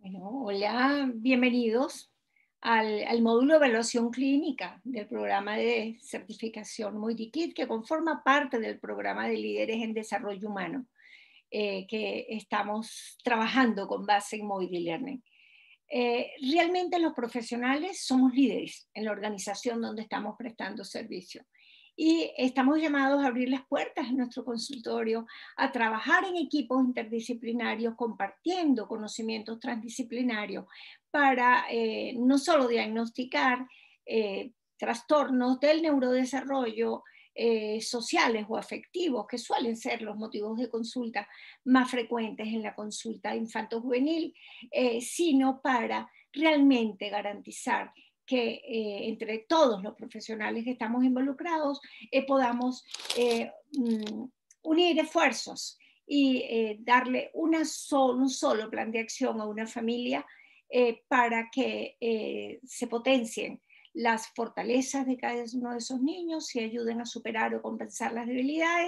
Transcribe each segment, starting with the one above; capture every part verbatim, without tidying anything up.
Bueno, hola, bienvenidos al, al módulo de evaluación clínica del programa de certificación MoidiKit, que conforma parte del programa de líderes en desarrollo humano, eh, que estamos trabajando con base en Moidi Learning. Eh, realmente los profesionales somos líderes en la organización donde estamos prestando servicio y estamos llamados a abrir las puertas en nuestro consultorio, a trabajar en equipos interdisciplinarios, compartiendo conocimientos transdisciplinarios para eh, no solo diagnosticar eh, trastornos del neurodesarrollo, eh, sociales o afectivos, que suelen ser los motivos de consulta más frecuentes en la consulta infanto-juvenil, eh, sino para realmente garantizar que eh, entre todos los profesionales que estamos involucrados eh, podamos eh, mm, unir esfuerzos y eh, darle una sol, un solo plan de acción a una familia eh, para que eh, se potencien las fortalezas de cada uno de esos niños y ayuden a superar o compensar las debilidades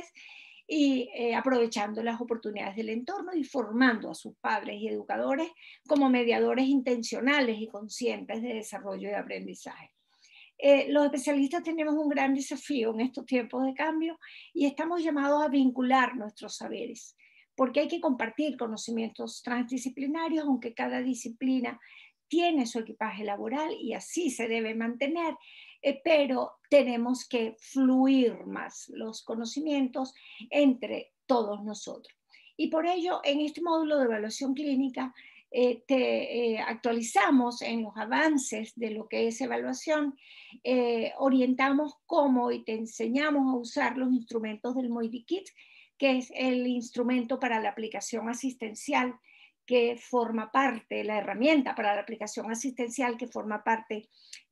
y eh, aprovechando las oportunidades del entorno y formando a sus padres y educadores como mediadores intencionales y conscientes de desarrollo y aprendizaje. Eh, los especialistas tenemos un gran desafío en estos tiempos de cambio y estamos llamados a vincular nuestros saberes, porque hay que compartir conocimientos transdisciplinarios, aunque cada disciplina tiene su equipaje laboral y así se debe mantener, eh, pero tenemos que fluir más los conocimientos entre todos nosotros. Y por ello, en este módulo de evaluación clínica, eh, te eh, actualizamos en los avances de lo que es evaluación, eh, orientamos cómo y te enseñamos a usar los instrumentos del MoidiKit, que es el instrumento para la aplicación asistencial que forma parte, la herramienta para la aplicación asistencial que forma parte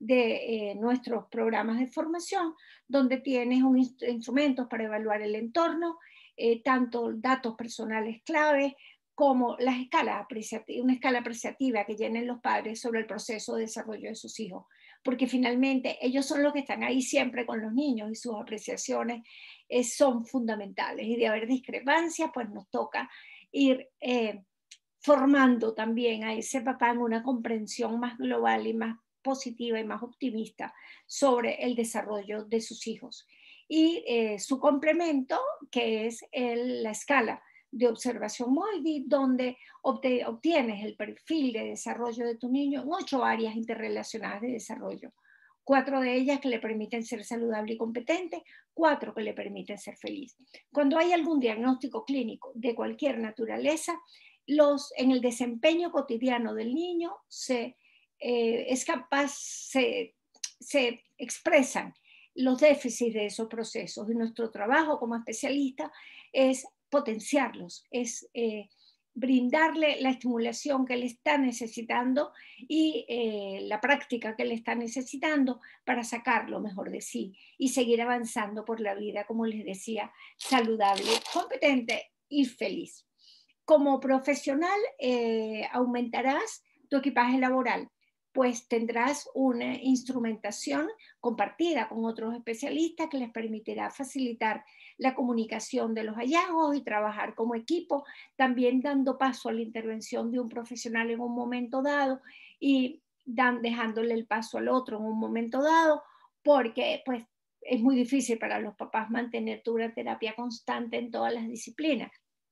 de eh, nuestros programas de formación, donde tienes un inst instrumentos para evaluar el entorno, eh, tanto datos personales claves, como las escalas apreciativas, una escala apreciativa que llenen los padres sobre el proceso de desarrollo de sus hijos, porque finalmente ellos son los que están ahí siempre con los niños y sus apreciaciones eh, son fundamentales. Y de haber discrepancias, pues nos toca ir eh, formando también a ese papá en una comprensión más global y más positiva y más optimista sobre el desarrollo de sus hijos. Y eh, su complemento, que es el, la escala de observación Moidi, donde obtienes el perfil de desarrollo de tu niño en ocho áreas interrelacionadas de desarrollo. Cuatro de ellas que le permiten ser saludable y competente, cuatro que le permiten ser feliz. Cuando hay algún diagnóstico clínico de cualquier naturaleza, los, en el desempeño cotidiano del niño se, eh, es capaz, se, se expresan los déficits de esos procesos. Y nuestro trabajo como especialista es potenciarlos, es eh, brindarle la estimulación que él está necesitando y eh, la práctica que él está necesitando para sacar lo mejor de sí y seguir avanzando por la vida, como les decía, saludable, competente y feliz. Como profesional eh, aumentarás tu equipaje laboral, pues tendrás una instrumentación compartida con otros especialistas que les permitirá facilitar la comunicación de los hallazgos y trabajar como equipo, también dando paso a la intervención de un profesional en un momento dado y dan, dejándole el paso al otro en un momento dado, porque pues es muy difícil para los papás mantener tu terapia constante en todas las disciplinas.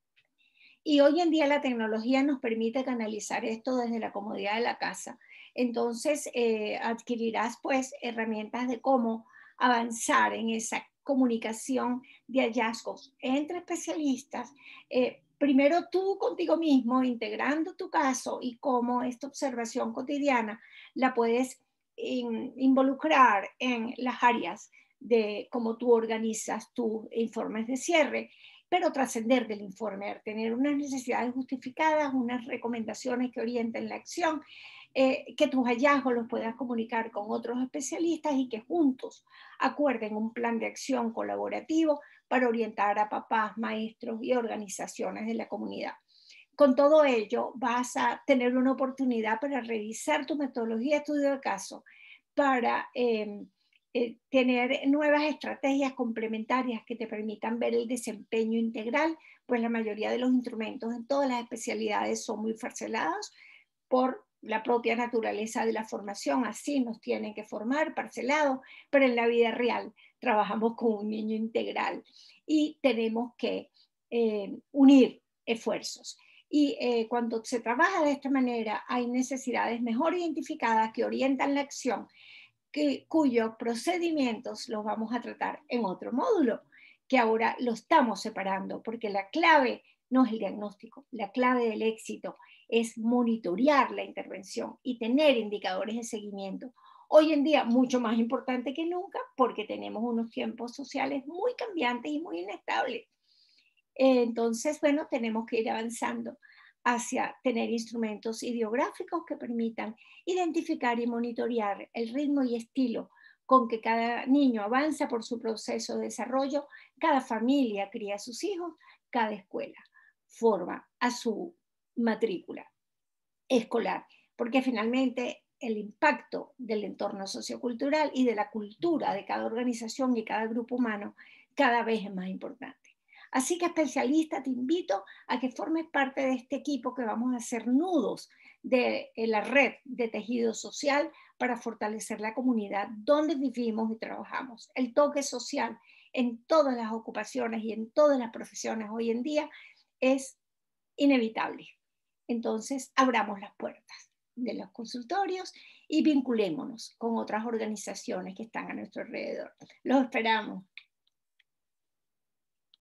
Y hoy en día la tecnología nos permite canalizar esto desde la comodidad de la casa. Entonces eh, adquirirás pues herramientas de cómo avanzar en esa comunicación de hallazgos entre especialistas. Eh, primero tú contigo mismo, integrando tu caso y cómo esta observación cotidiana la puedes in, involucrar en las áreas de cómo tú organizas tus informes de cierre, pero trascender del informe, tener unas necesidades justificadas, unas recomendaciones que orienten la acción, eh, que tus hallazgos los puedas comunicar con otros especialistas y que juntos acuerden un plan de acción colaborativo para orientar a papás, maestros y organizaciones de la comunidad. Con todo ello, vas a tener una oportunidad para revisar tu metodología de estudio de caso, para eh, eh, tener nuevas estrategias complementarias que te permitan ver el desempeño integral, pues la mayoría de los instrumentos en todas las especialidades son muy parcelados, por la propia naturaleza de la formación, así nos tienen que formar, parcelado, pero en la vida real trabajamos con un niño integral y tenemos que eh, unir esfuerzos. Y eh, cuando se trabaja de esta manera, hay necesidades mejor identificadas que orientan la acción, que, cuyos procedimientos los vamos a tratar en otro módulo, que ahora lo estamos separando, porque la clave no es el diagnóstico, la clave del éxito es monitorear la intervención y tener indicadores de seguimiento. Hoy en día mucho más importante que nunca porque tenemos unos tiempos sociales muy cambiantes y muy inestables. Entonces, bueno, tenemos que ir avanzando hacia tener instrumentos ideográficos que permitan identificar y monitorear el ritmo y estilo con que cada niño avanza por su proceso de desarrollo, cada familia cría a sus hijos, cada escuela forma a su matrícula escolar, porque finalmente el impacto del entorno sociocultural y de la cultura de cada organización y cada grupo humano cada vez es más importante. Así que, especialista, te invito a que formes parte de este equipo que vamos a hacer nudos de la red de tejido social para fortalecer la comunidad donde vivimos y trabajamos. El toque social en todas las ocupaciones y en todas las profesiones hoy en día es inevitable. Entonces, abramos las puertas de los consultorios y vinculémonos con otras organizaciones que están a nuestro alrededor. Los esperamos.